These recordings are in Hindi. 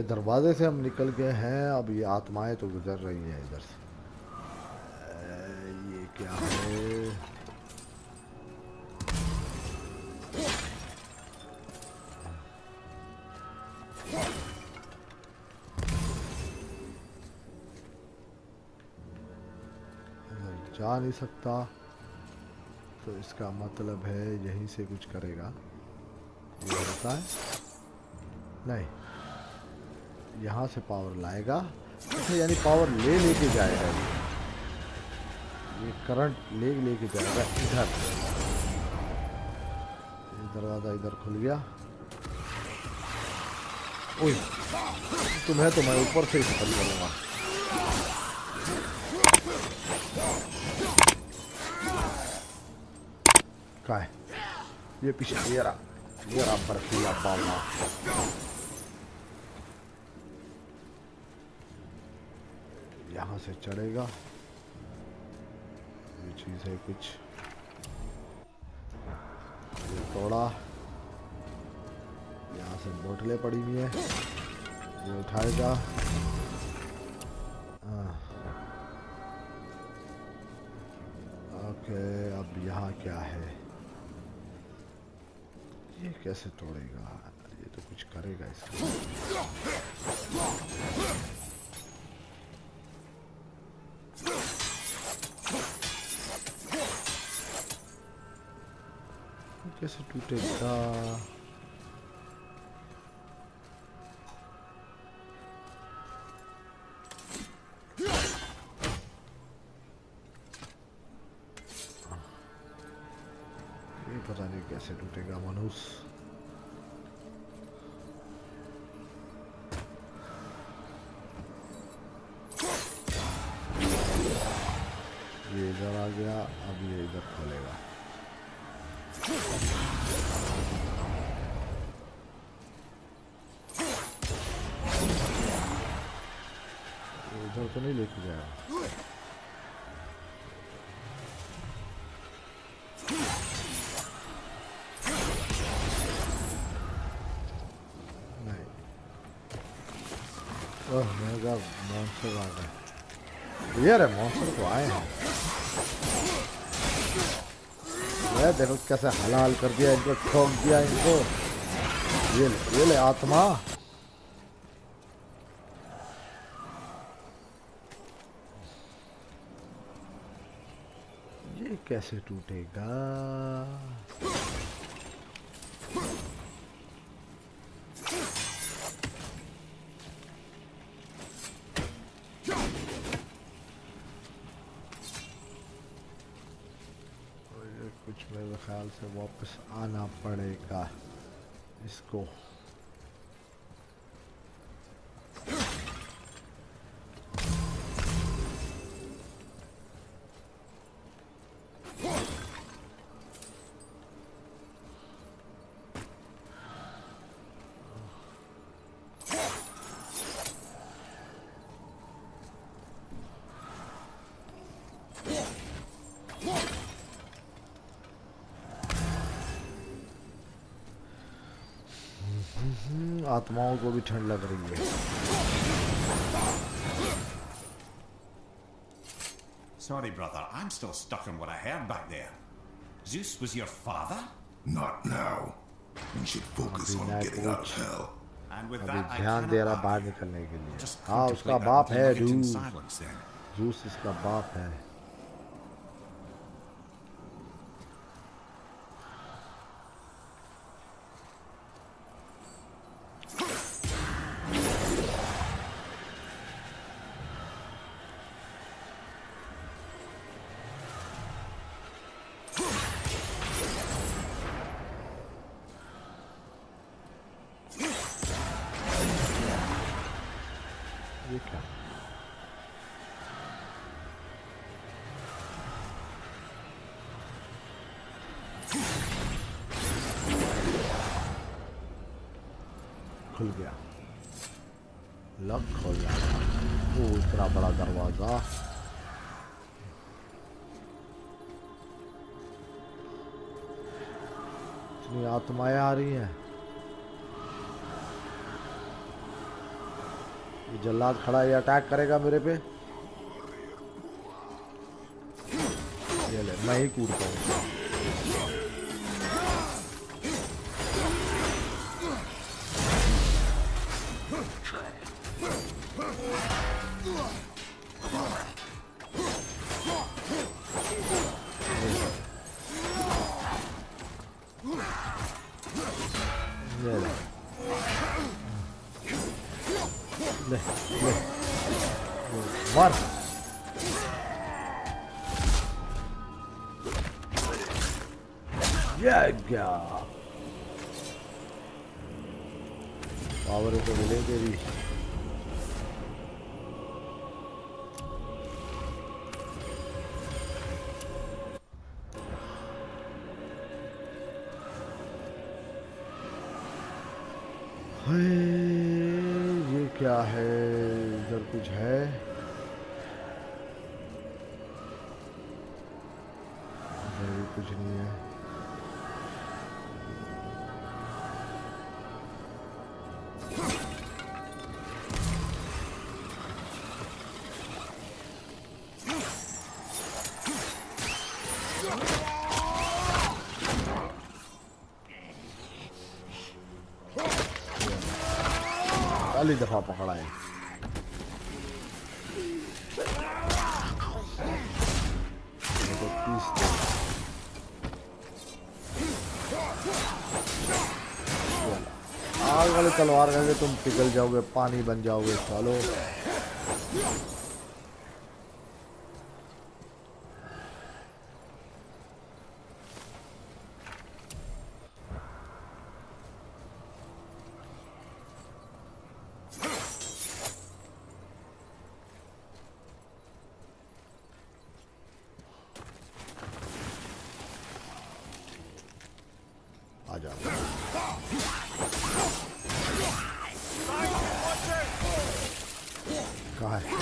के दरवाजे से हम निकल गए हैं। अब ये आत्माएं तो गुजर रही हैं इधर से। ये क्या है? इधर जा नहीं सकता, तो इसका मतलब है यहीं से कुछ करेगा। ये होता है नहीं, यहाँ से पावर लाएगा। अच्छा, यानी पावर ले लेके जाएगा। ये करंट ले लेके जाएगा इधर। ये दरवाज़ा इधर खुल गया। ओए, तुम्हें तो मैं ऊपर से ही खत्म करूँगा। क्या है ये पीछे? ये रहा बर्फीला बावला। यहाँ से चढ़ेगा। ये चीज़ है कुछ, ये तोड़ा। यहाँ से बोतलें पड़ी हुई हैं, ये उठाएगा। ओके, अब यहाँ क्या है? ये कैसे तोड़ेगा? ये तो कुछ करेगा इसका। कैसे टूटेगा? ये पता नहीं कैसे टूटेगा मनुष्य। ये इधर आ गया, अब ये इधर खोलेगा। इधर तो नहीं लेके जाएगा। नहीं, ओह मेगा मॉन्स्टर आ गए। ये रहे मॉन्स्टर तो आए हैं। ये देखो कैसे हलाल कर दिया इनको, ठोक दिया इनको। ये ले आत्मा। ये कैसे टूटेगा? कुछ मेरे ख्याल से वापस आना पड़ेगा इसको। आत्माओं को भी ठंड लग रही है। Sorry, brother. I'm still stuck on what I heard back there. Zeus was your father? Not now. We should focus on getting out of hell. And with अभी that, I ध्यान cannot दे रहा lie. बाहर निकलने के लिए। Just हाँ, contemplate उसका that बाप है nugget in Zeus. silence then. Zeus इसका बाप है। ये क्या? खुल गया। लॉक खोल गया। वो इतना बड़ा दरवाजा। इतनी आत्माएं आ रही हैं। जल्लाद खड़ा है, अटैक करेगा मेरे पे। ये ले, मैं ही कूदता हूँ। ये ले, ले, ले, मार। ये क्या पावर तो मिले तेरी। ये क्या है? इधर कुछ है? इधर भी कुछ नहीं है। पहली दफा पकड़ा है। आग वाली तलवार करके तुम पिघल जाओगे, पानी बन जाओगे। चलो आ जाओ। कहाँ है?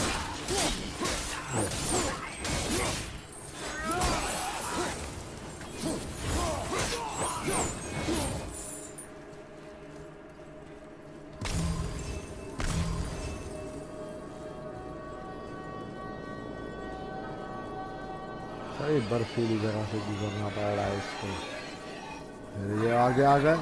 सही बर्फीली जगह से गुजरना पड़ रहा है इसको। ये आगे आ गए।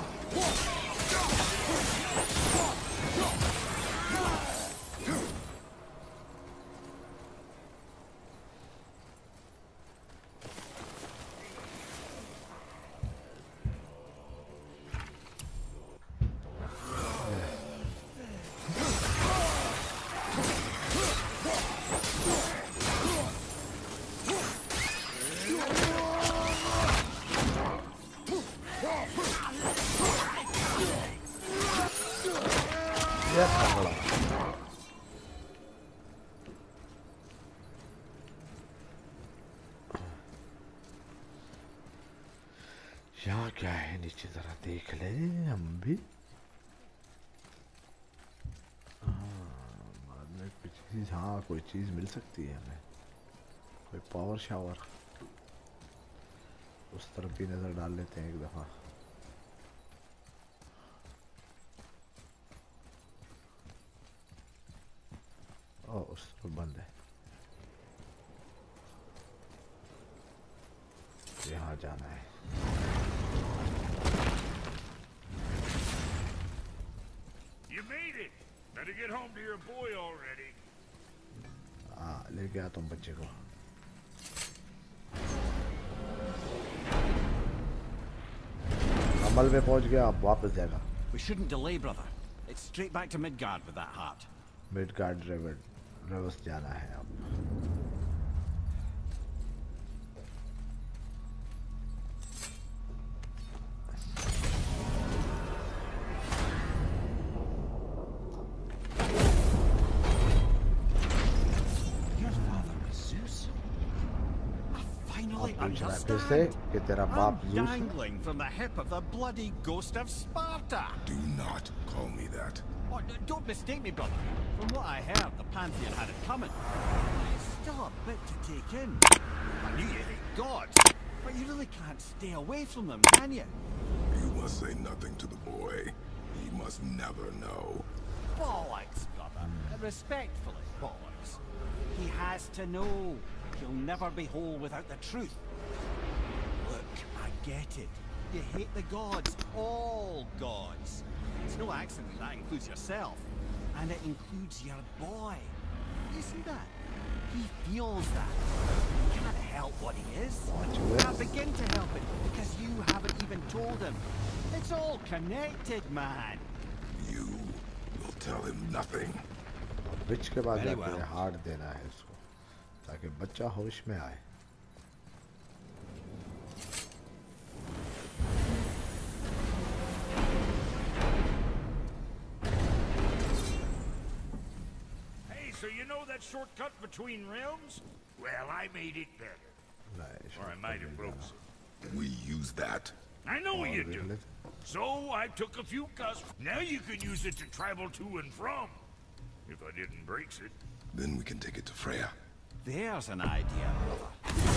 यहाँ क्या है? नीचे जरा देख ले हम भी। बाद में कुछ चीज, हाँ कोई चीज मिल सकती है हमें, कोई पावर शावर। उस तरफ भी नजर डाल लेते हैं एक दफा। ओ उस तरफ बंद है। यहाँ जाना है। You made it. Better get home to your boy already. लेके आ तुम बच्चे को। अमल में पहुंच गया, अब वापस जाएगा। We shouldn't delay, brother. It's straight back to Midgard with that heart. Midgard reverse जाना है अब। फिर से कि तेरा बाप ज़ूस है? Dangling from the hip of the bloody ghost of Sparta. Do not call me that. Oh, don't mistake me, brother. From what I heard, the Pantheon had it coming. It's still a bit to take in. I knew you hate gods, but you really can't stay away from them, can you? You must say nothing to the boy. He must never know. Bollocks, brother. Respectfully, boys. He has to know. He'll never be whole without the truth. Look, I get it. You hate the gods. All gods. It's no accident that includes yourself. And it includes your boy. You see that? He feels that. He can't help what he is. Can't begin to help it because you haven't even told him. It's all connected, man. You will tell him nothing. विच के बाद Very जाके well. हार्ड देना है इसको ताकि बच्चा होश में आए. Hey, so you know that shortcut between realms? Well, I made it better. नहीं, Or I might have broke some. We use that. I know और you देख do. लेते. So I took a few cusps. Now you can use it to travel to and from. If I didn't break it. Then we can take it to Freya. There's an idea, brother.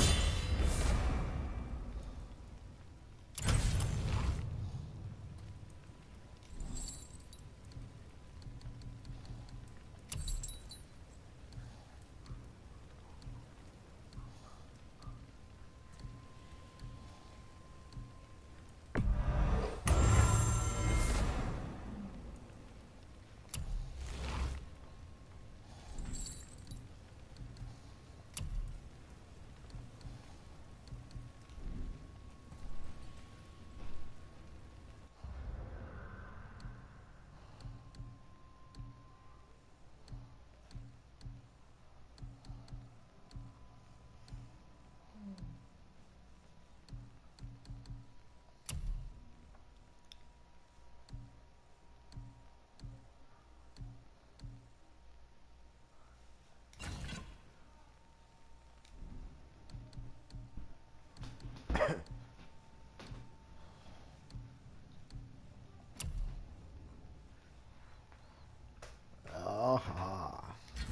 आहा.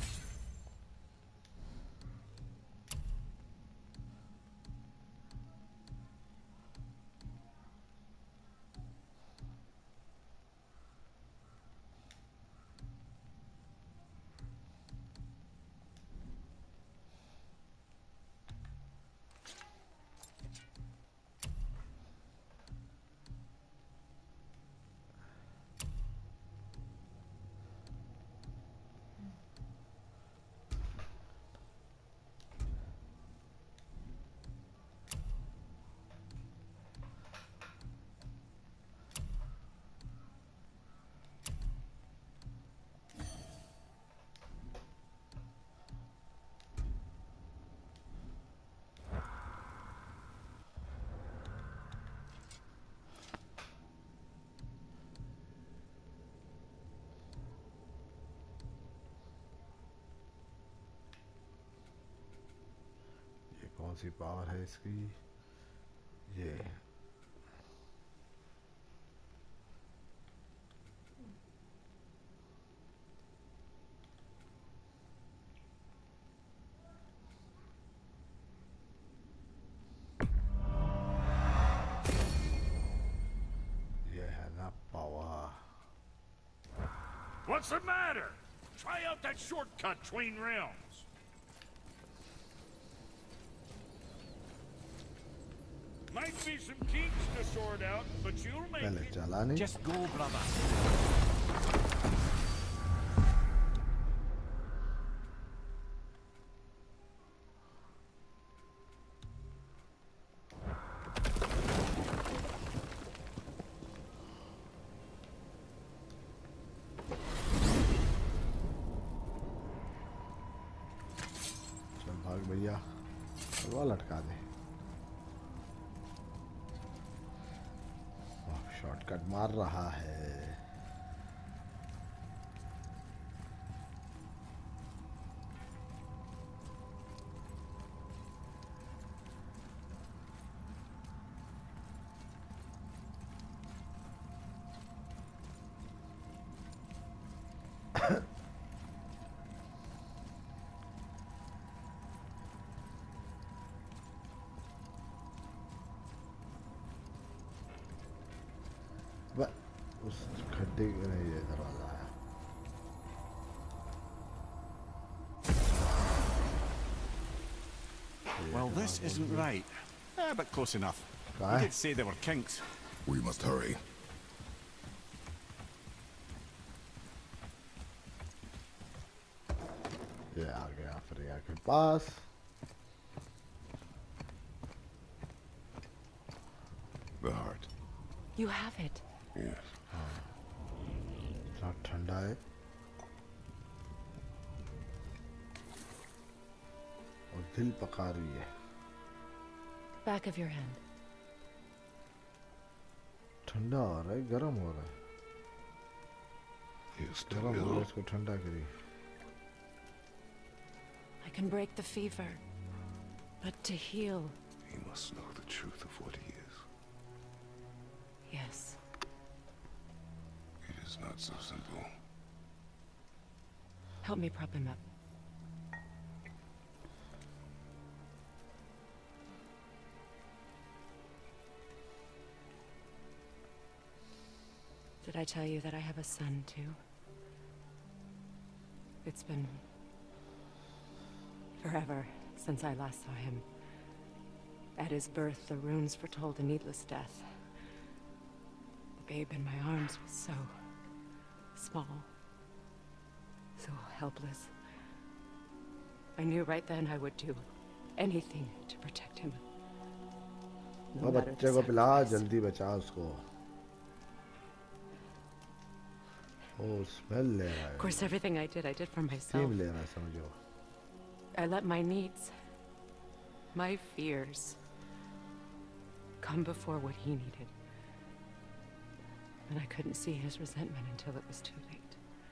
कौन सी पावर है इसकी? ये है ना power. What's the matter? Try out that shortcut between realms. Might be some kinks to sort out, but you'll make पहले it. चला नहीं. Just go, brother. चल भाग भैया. वो लटका दे. शॉर्टकट मार रहा है. उस खड्डे नहीं, ये दरवाजा है. Well, this isn't right. But close enough. कहाँ You है? did say there were kinks. We must hurry. ये आ गया फ्रेया के पास. The heart. You have it. Yes. इतना ठंडा है. और दिल पका रही है. Back of your hand. ठंडा हो रहा है, गर्म हो रहा है. He is still गर्म हो रहा है, ill. इसको ठंडा करिए. I can break the fever. But to heal, He must know the truth of what he is. yes. It is not so simple. Help me prop him up. Did I tell you that I have a son, too? It's been forever since I last saw him. At his birth, the runes foretold a needless death. The babe in my arms was so small, so helpless. I knew right then I would do anything to protect him. No वो matter बच्चे the को पिला, sacrifice. जल्दी बचा उसको. ओ स्मेल ले रहा Of है. course, everything I did for myself. Steam ले रहा है, समझो. I let my needs, my fears, come before what he needed. And I couldn't see his resentment until it was too late.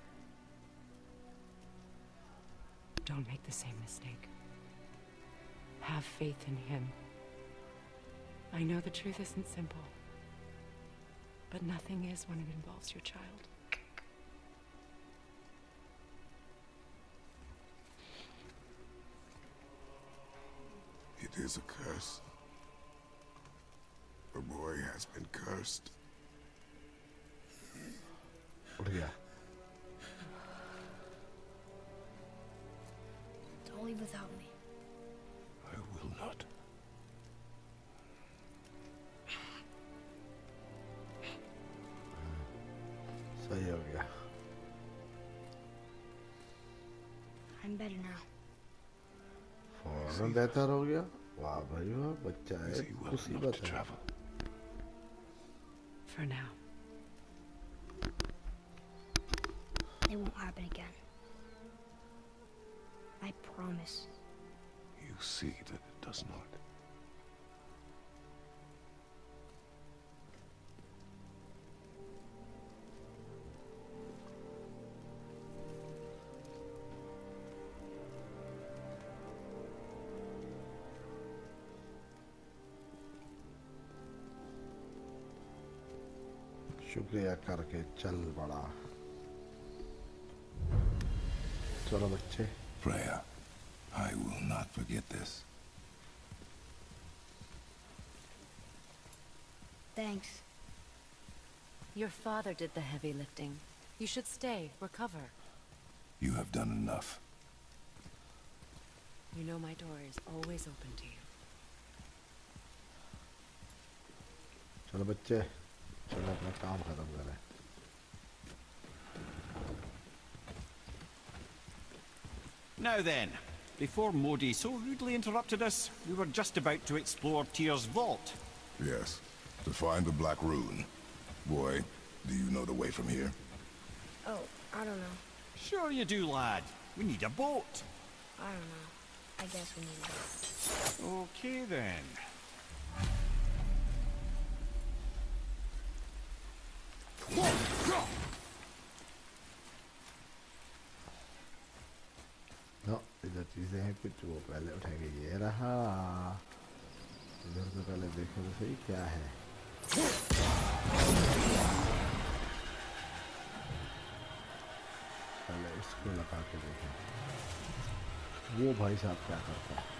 Don't make the same mistake. Have faith in him. I know the truth isn't simple, but nothing is when it involves your child. It is a curse. The boy has been cursed. उठ गया. Don't leave without me. I will not. सही हो गया. I'm better now. फौरन बेहतर हो गया. वाह भाई वाह, बच्चा Is है, he well enough मुसीबत to है. travel? For now. It won't happen again. I promise. You see that it does not. शुक्रिया करके चल पड़ा. चलो बच्चे. Freya, I will not forget this. Thanks. Your father did the heavy lifting. You should stay, recover. You have done enough. You know my door is always open to you. चलो बच्चे, चलो अपना काम खत्म करें. Now then, before Modi so rudely interrupted us, we were just about to explore Tyr's vault. Yes, to find the Black Rune. Boy, do you know the way from here? Oh, I don't know. Sure you do, lad. We need a boat. I don't know. I guess we need to. Okay then. No, इधर चीजें हैं कुछ, वो पहले उठाएंगे. ये रहा. इधर तो पहले देखो तो सही क्या है. पहले इसको लगा के देखें. वो भाई साहब क्या करता है.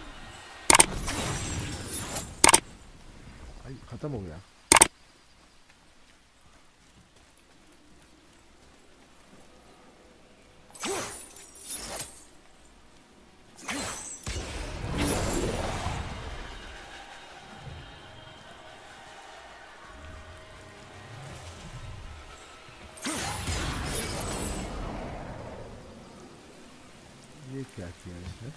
भाई खत्म हो गया. किया इसने।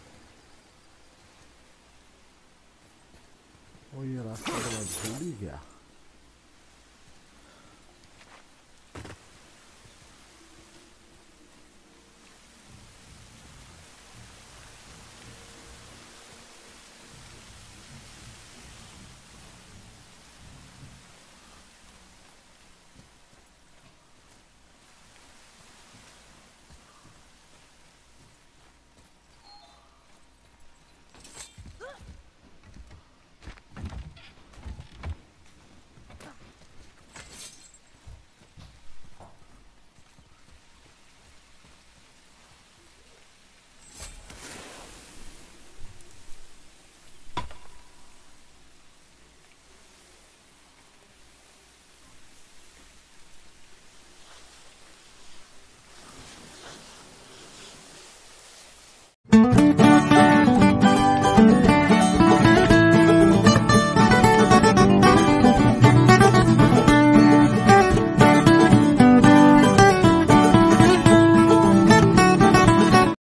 ओ ये रास्ता तो बहुत जल्दी गया।